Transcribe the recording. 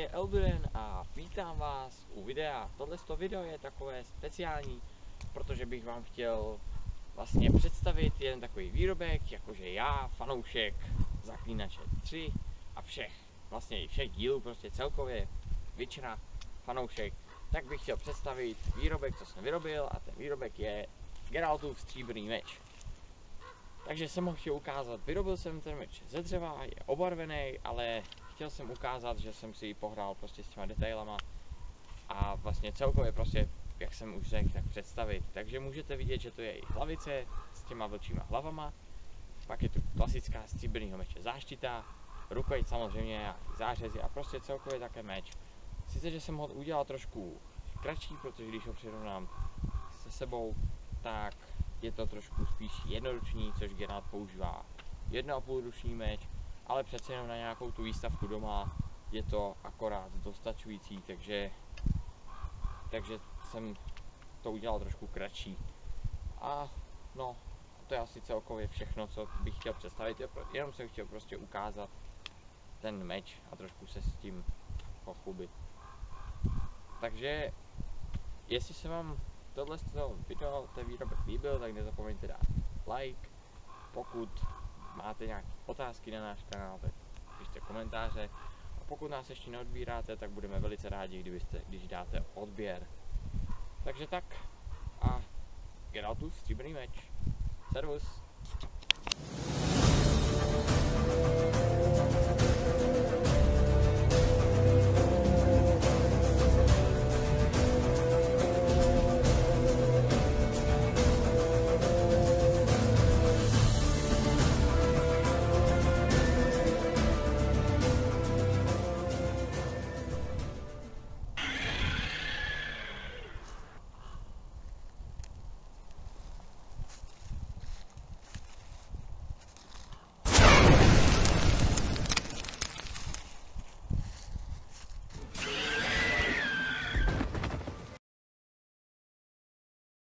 je Elduren a vítám vás u videa. Tohleto video je takové speciální, protože bych vám chtěl vlastně představit jeden takový výrobek, jakože já, fanoušek Zaklínače 3 a všech dílů, prostě celkově většina fanoušek, tak bych chtěl představit výrobek, co jsem vyrobil, a ten výrobek je Geraltův stříbrný meč. Takže jsem ho chtěl ukázat. Vyrobil jsem ten meč ze dřeva, je obarvený, ale chtěl jsem ukázat, že jsem si pohrál prostě s těma detailama a vlastně celkově prostě, jak jsem už řekl, tak představit. Takže můžete vidět, že to je i hlavice s těma vlčíma hlavama, pak je tu klasická stříbrnýho meče záštita, rukojeť samozřejmě a zářezy a prostě celkově také meč. Sice, že jsem ho udělal trošku kratší, protože když ho přirovnám se sebou, tak je to trošku spíš jednoruční, což Geralt používá 1,5 ruční meč, ale přece jenom na nějakou tu výstavku doma je to akorát dostačující, takže jsem to udělal trošku kratší. A no, to je asi celkově všechno, co bych chtěl představit, jenom jsem chtěl prostě ukázat ten meč a trošku se s tím pochlubit. Takže jestli se vám tohle video, ten výrobek líbil, tak nezapomeňte dát like. Pokud máte nějaké otázky na náš kanál, tak pište komentáře. A pokud nás ještě neodbíráte, tak budeme velice rádi, když dáte odběr. Takže tak a Geraltův stříbrný meč. Servus.